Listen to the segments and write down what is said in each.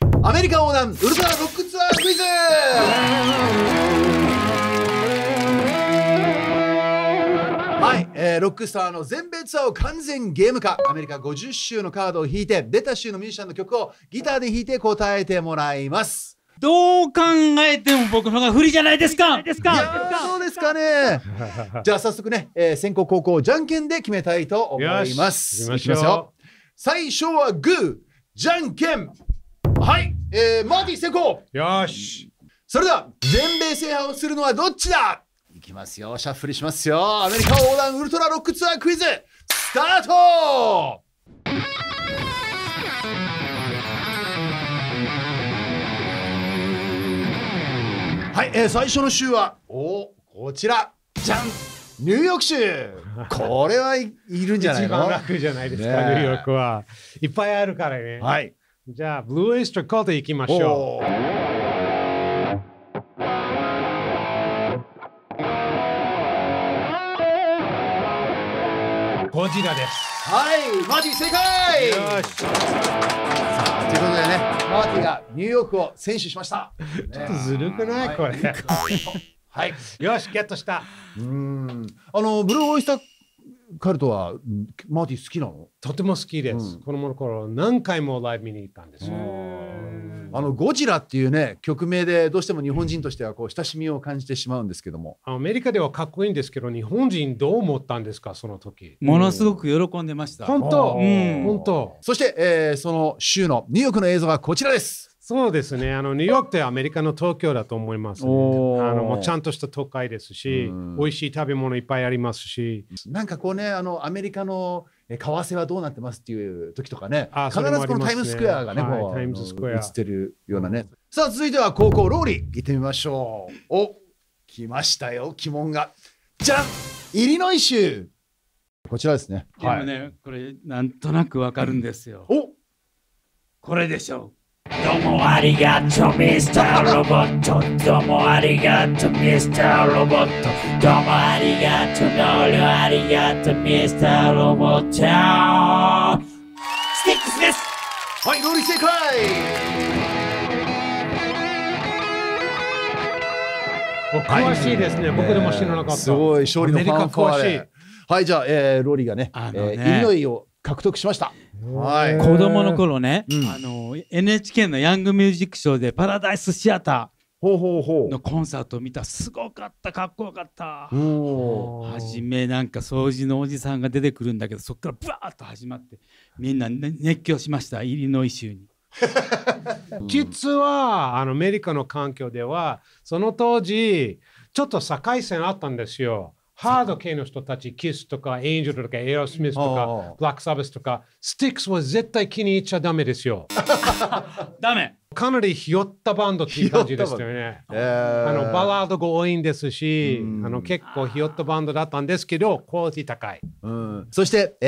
アメリカ横断ウルトラロックツアークイズ。はい、ロックスターの全米ツアーを完全ゲーム化。アメリカ50州のカードを引いて、出た州のミュージシャンの曲をギターで弾いて答えてもらいます。 どう考えても僕の方が不利じゃないですか。 どうですかね。じゃあ早速ね、先攻後攻じゃんけんで決めたいと思います。いきますよ。最初はグー、じゃんけん。はい、マーティ先行。 よし。 それでは全米制覇をするのはどっちだ。いきますよ、シャッフルしますよ。アメリカ横断ウルトラロックツアークイズスタート。はい、最初の州はこちらじゃん、ニューヨーク州。これはいるんじゃないの。 一番楽じゃないですか、ニューヨークはいっぱいあるからね。 はい、 じゃあブルーオイスターコート行きましょう。ゴジラです。 はい、マーティ正解。 よし。 さあ、ということでね、マーティがニューヨークを選手しました。 ちょっとずるくない、これ。 はい、 よし、ゲットした。 ブルーオイスターカルトはマーティ好きなの？ とても好きです。子供の頃何回もライブ見に行ったんですよ。 ゴジラっていうね曲名でどうしても日本人としてはこう親しみを感じてしまうんですけども、 アメリカではかっこいいんですけど、日本人どう思ったんですか、その時。 ものすごく喜んでました。 本当、本当。 そして、その週のニューヨークの映像がこちらです。 そうですね。ニューヨークってアメリカの東京だと思います、ね。もうちゃんとした都会ですし、美味しい食べ物いっぱいありますし。 なんかこうね、アメリカの為替はどうなってますっていう時とかね、必ずこのタイムスクエアがね、こう映ってるようなね。さあ、続いては高校ローリー行ってみましょう。お、来ましたよ、鬼門が。じゃん、イリノイ州。こちらですね。 でもね、これなんとなくわかるんですよ。 お、 これでしょう。 どうもありがとうミスターロボット。どうもありがとうミスターロボット。どうもありがとうノールありがとうミスターロボット。スティックスです。 はい、ローリー正解。 詳しいですね。僕でも知らなかった。 すごい勝利のファンファーレ。はい、じゃあ、ローリーがね、イリノイを獲得しました。 はい、子供の頃ね、NHK のヤングミュージックショーでパラダイスシアターのコンサートを見た。すごかった、かっこよかった。はじめなんか掃除のおじさんが出てくるんだけど、そこからバーッと始まってみんな熱狂しました、イリノイ州に。 実はアメリカの環境ではその当時ちょっと境線あったんですよ。ハード系の人たち、キスとかエンジェルとかエアロスミスとかブラックサバスとか、スティックスは絶対気に入っちゃダメですよ。 ダメ。 かなりひよったバンドっていう感じですよね。バラードが多いんですし、結構ひよったバンドだったんですけど、クオリティ高い。 そして、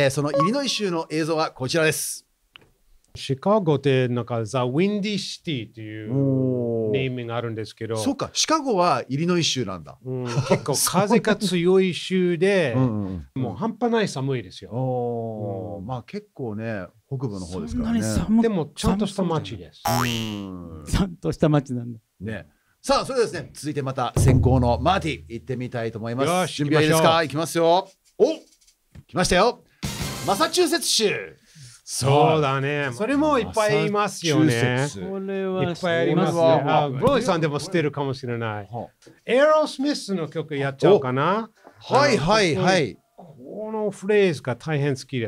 そのイリノイ州の映像はこちらです。 シカゴってなんかザ・ウィンディ・シティっていうネーミングがあるんですけど、 そうか、シカゴはイリノイ州なんだ。 結構風が強い州でもう半端ない寒いですよ。 まあ結構ね、北部の方ですからね。 でもちゃんとした街です。 ちゃんとした街なんだね。さあ、それではですね、続いてまた先行のマーティ行ってみたいと思います。準備はいいですか？いきますよ。お、来ましたよ。マサチューセッツ州。 そうだね。それもいっぱいいますよね。 これはいっぱいありますね。ブロイさんでも知ってるかもしれない。エロスミスの曲やっちゃおうかな。 はいはいはい。 このフレーズが大変好きです。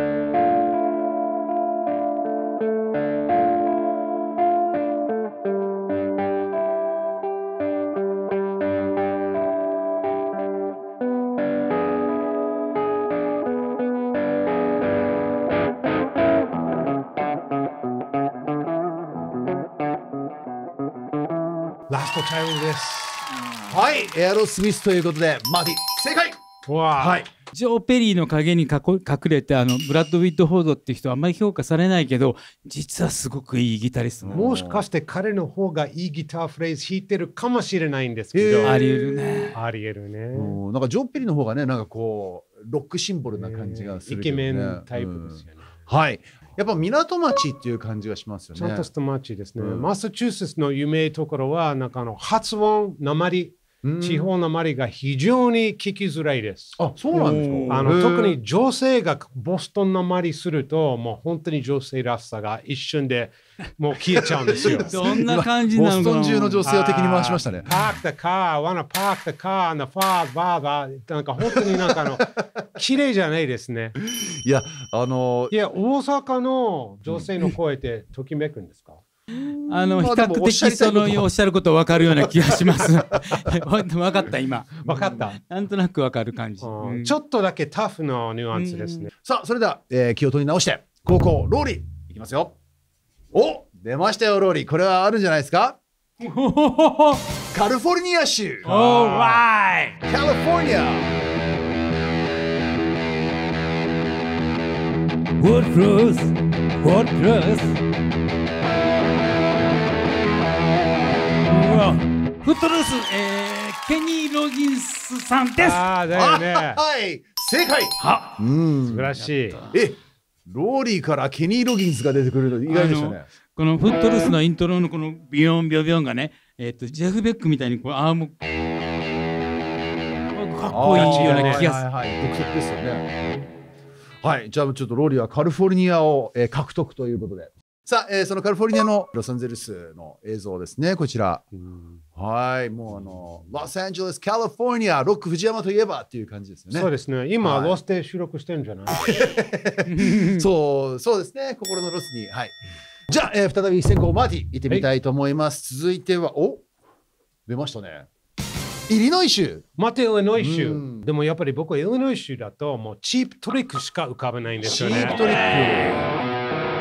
ラストチャイルドです。 はい、エアロスミスということで、マーティ正解。 はい。 ジョー・ペリーの陰に隠れてブラッド・ウィットフォードっていう人はあんまり評価されないけど、実はすごくいいギタリスト。 もしかして彼の方がいいギターフレーズ弾いてるかもしれないんですけど、 ありえるね。 ありえるね。 なんかジョー・ペリーの方がね、なんかこうロックシンボルな感じがする、 イケメンタイプですよね。 はい。 やっぱ港町っていう感じがしますよね。 ちゃんとした町ですね。マサチューセッツの有名なところは、なんか発音、訛り、地方訛りが非常に聞きづらいです。 あ、そうなんですか。 特に女性がボストン訛りすると、もう本当に女性らしさが一瞬でもう消えちゃうんですよ。 どんな感じなのかな。 ボストン中の女性を敵に回しましたね。 Park the car, wanna park the car, and the far, blah, blah. なんか本当になんか綺麗じゃないですね。 いや、 大阪の女性の声ってときめくんですか？ 比較的そのおっしゃること分かるような気がします。分かった今。 分かった。 なんとなく分かる感じ。ちょっとだけタフなニュアンスですね。 さあそれでは、気を取り直して高校ローリーいきますよ。お、出ましたよローリー。これはあるんじゃないですか？カリフォルニア州。 Alright。 カリフォルニア。 What Cruz? What Cruz? フットルース、ケニー・ロギンスさんです。 ああ、だよね。 はい、正解。 素晴らしい。 ローリーからケニー・ロギンスが出てくるの意外でしたね。 このフットルースのイントロのこのビヨンビヨンビヨンがね、ジェフ・ベックみたいにこうアームかっこいいような気がする。 独特ですよね。はい、じゃあちょっとローリーはカリフォルニアを、獲得ということで。さあ、そのカリフォルニアのロサンゼルスの映像ですね、こちら。はい、もうロサンゼルス、カリフォルニア、ロック藤山といえばっていう感じですよね。 そうですね、今、ロスで収録してるんじゃないそうですね、心のロスに。はい。じゃあ、再び先行マーティ行ってみたいと思います。続いては、出ましたね。イリノイ州。 またイリノイ州。でもやっぱり僕はイリノイ州だと、もうチープトリックしか浮かべないんですよね。 チープトリック。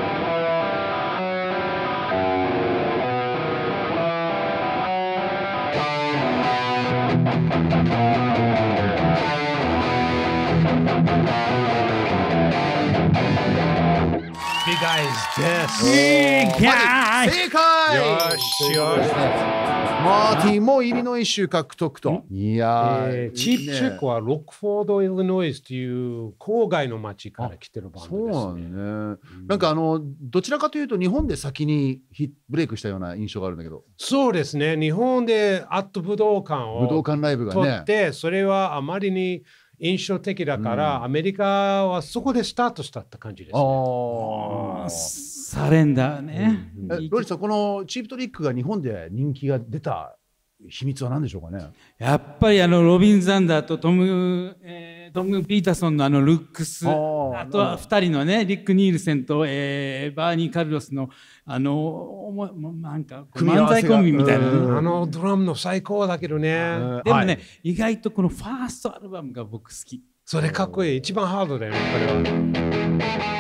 Big Eyes です。 正解。 よしよし。 マーティもイリノイ州獲得と。いやチープチェックはロックフォード、イリノイスという郊外の町から来てるバンドですね。 そうなんね。なんかどちらかというと日本で先にブレイクしたような印象があるんだけど。 そうですね。日本でアット武道館をライブが取って、それはあまりに印象的だから、アメリカはそこでスタートしたって感じですね。 サレンダーね。 ロリさん、このチープトリックが日本で人気が出た秘密は何でしょうかね。 やっぱりロビン・ザンダーとトム・ピーターソンのルックス、あとは2人のね、リック・ニールセンと、バーニー・カルロスのなんか漫才コンビみたいな、 ドラムの最高だけどね。 でもね、意外とこのファーストアルバムが僕好き。 それかっこいい。一番ハードだよね、これは。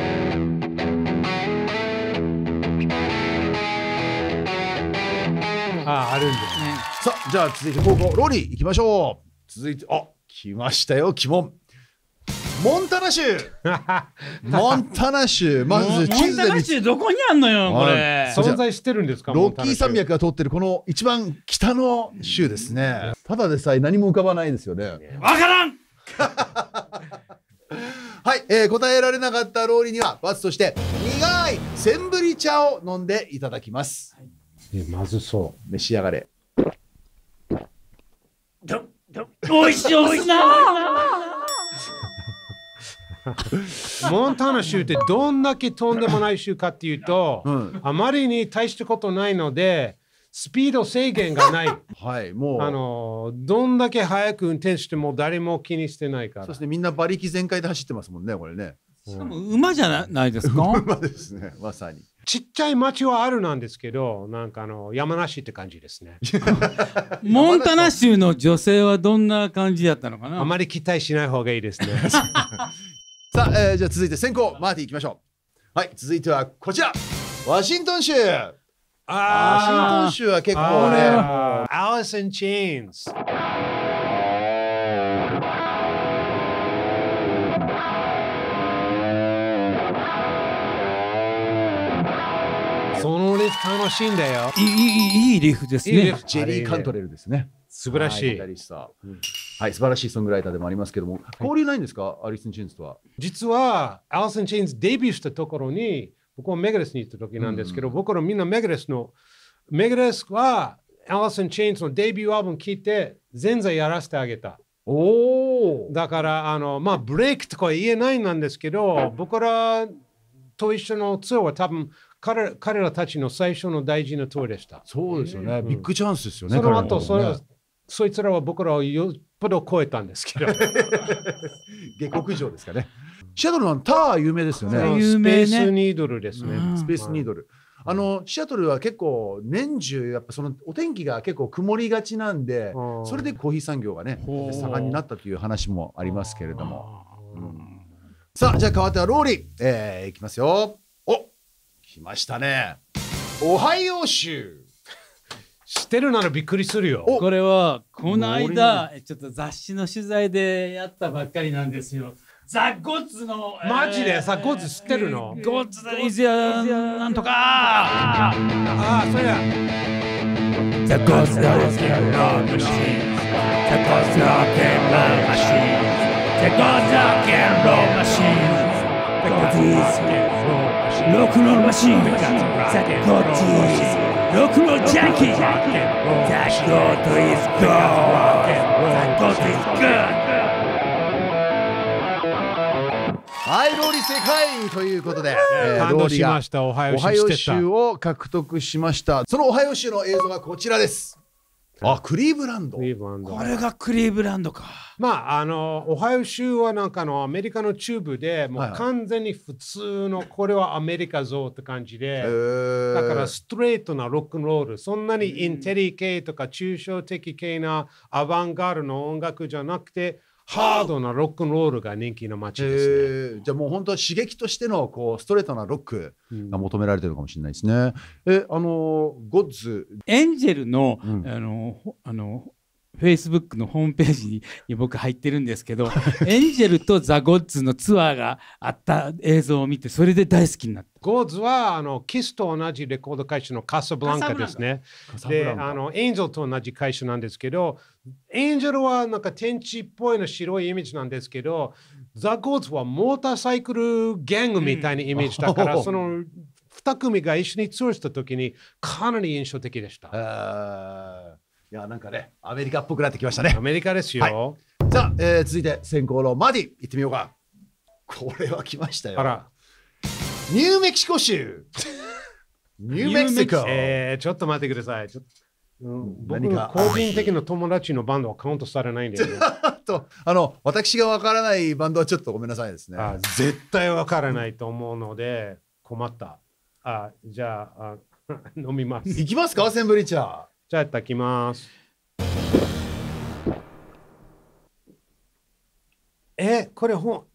あるんですね。 さあ、じゃあ続いて高校ローリー行きましょう。続いて、来ましたよ、鬼門。モンタナ州。モンタナ州。まず地図でモンタナ州どこにあんのよ、これ。 存在してるんですか？ ロッキー山脈が通ってるこの一番北の州ですね。ただでさえ何も浮かばないですよね。 わからん。 はい、答えられなかったローリーには罰として苦いセンブリ茶を飲んでいただきます。 まずそう。 召し上がれ。 おいしいおいしいな。 モンタナ州ってどんだけとんでもない州かっていうと、あまりに大したことないのでスピード制限がない。 はい、もうどんだけ速く運転しても誰も気にしてないから。 そしてみんな馬力全開で走ってますもんね、これね。 しかも馬じゃないですか？ 馬ですね、まさに。 ちっちゃい町はあるなんですけど、なんか山梨って感じですね。 モンタナ州の女性はどんな感じだったのかな？ あまり期待しない方がいいですね。 さあ、じゃあ続いて先行マーティーいきましょう。はい、続いてはこちらワシントン州。ワシントン州は結構ね、 アリス・イン・チェーンズ。そのリフ楽しいんだよ。 いいリフですね。 ジェリー・カントレルですね。 素晴らしい。 ははい、素晴らしいソングライターでもありますけども、交流ないんですか、アリス・イン・チェインズとは。 実は、アリス・イン・チェインズデビューしたところに、僕はメガレスに行った時なんですけど、僕らみんなメガレスは、アリス・イン・チェインズのデビューアルバム聴いて、全然やらせてあげた。だから、ブレイクとか言えないんですけど、僕らと一緒のツアーは多分、彼らたちの最初の大事なツアーでした。 そうですよね。ビッグチャンスですよね。 その後、そいつらは僕らをよっぽど超えたんですけど。 下克上ですかね。シアトルのタワー有名ですよね。 スペースニードルですね。 スペースニードル。シアトルは結構年中やっぱそのお天気が結構曇りがちなんで、それでコーヒー産業がね盛んになったという話もありますけれども。さあじゃあ変わってはローリー、いきますよ。お、来ましたね。オハイオ州。 知ってるならびっくりするよ。 これはこの間ちょっと雑誌の取材でやったばっかりなんですよ。ザ・ゴッツのマジでザ・ゴッツ知ってるの？ ゴッツイズヤなんとかああ、それや。 ザ・ゴッツのロックンロールマシーン、ザ・ゴッツのロックンロールマシーン、ザ・ゴッツのロックンロールマシーン、ザ・ゴッツロックンロールマシーン、ザ・ゴッツロックンロールジャンキー、ザ・ゴッツ is good、ザ・ゴッツ is good。 はい、ローリー正解ということで、 感動しました。オハイオ州を獲得しました。そのオハイオ州の映像がこちらです。あ、クリーブランド。これがクリーブランドか。 まあ、オハイオ州はなんかアメリカの中部で、もう完全に普通の、これはアメリカ像って感じで、だからストレートなロックンロール、そんなにインテリ系とか抽象的系なアバンガールの音楽じゃなくて、ハードなロックンロールが人気の街ですね。 じゃあもう本当刺激としてのストレートなロックが求められてるかもしれないですね。ゴッズエンジェルの、フェイスブックのホームページに僕入ってるんですけどエンジェルとザ・ゴッズのツアーがあった映像を見てそれで大好きになった。 ゴッズはキスと同じレコード会社のカサブランカですね。でエンジェルと同じ会社なんですけど、エンジェルはなんか天地っぽいの白いイメージなんですけど、ザ・ゴッズはモーターサイクルギャングみたいなイメージだから、その2組が一緒にツアーした時にかなり印象的でした。 いやなんかねアメリカっぽくなってきましたね。 アメリカですよ。 はい、じゃあ、続いて先攻のマディ行ってみようか。これは来ましたよ。 あら、 ニューメキシコ州。ニューメキシコ。 ちょっと待ってください。僕の個人的な友達のバンドはカウントされないんで、ね、 私がわからないバンドはちょっとごめんなさいですね。 絶対わからないと思うので困った。じゃあ飲みます。 いきますか、センブリ茶。 じゃあいただきます。これこ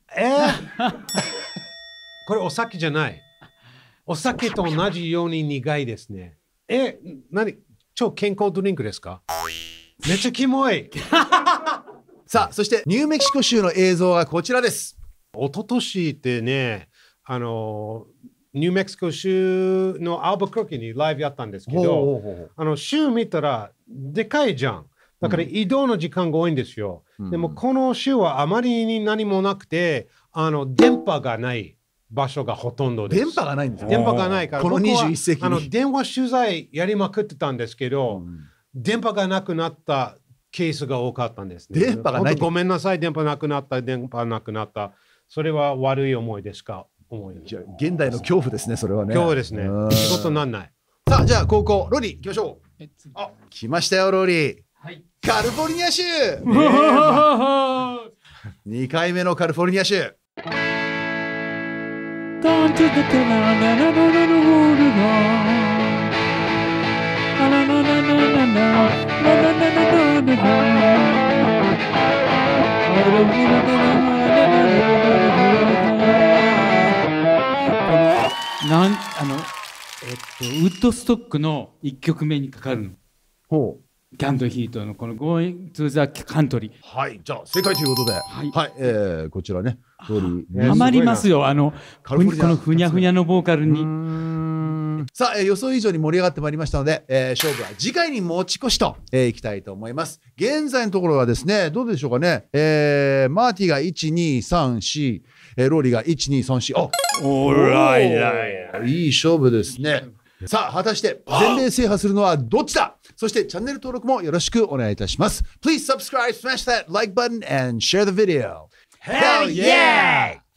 れお酒じゃない。お酒と同じように苦いですね。超健康ドリンクですか？めっちゃキモい。 さあ、そしてニューメキシコ州の映像がこちらです。 一昨年ってね、ニューメキシコ州のアルバカーキにライブやったんですけど、州見たらでかいじゃん。だから移動の時間が多いんですよ。でもこの州はあまりに何もなくて、電波がない場所がほとんどです。 電波がないんですか？ 電波がないから、 この21世紀に電話取材やりまくってたんですけど、電波がなくなったケースが多かったんですね。 電波がない。 ごめんなさい、電波なくなった、電波なくなった。それは悪い思いでしか思いない。 現代の恐怖ですね、それはね。 恐怖ですね。仕事になんない。 さあ、じゃあ高校、ロリー行きましょう。来ましたよ、ロリー。 はい、 カリフォルニア州。2回目のカリフォルニア州。 ウッドストックの1曲目にかかるの。 ほう。 キャンドルヒートのこの Going to the Country。 はい、じゃあ正解ということで、はい、こちらね、 ハマりますよ、このふにゃふにゃのボーカルに。 さあ、予想以上に盛り上がってまいりましたので、勝負は次回に持ち越しと、いきたいと思います。現在のところはですね、どうでしょうかね。マーティが1、2、3、4、ローリーが1、2、3、4。 オーライ。 いい勝負ですね。さあ、果たして全米制覇するのはどっちだ。そしてチャンネル登録もよろしくお願いいたします。Please subscribe, smash that like button and share the video. Hell yeah!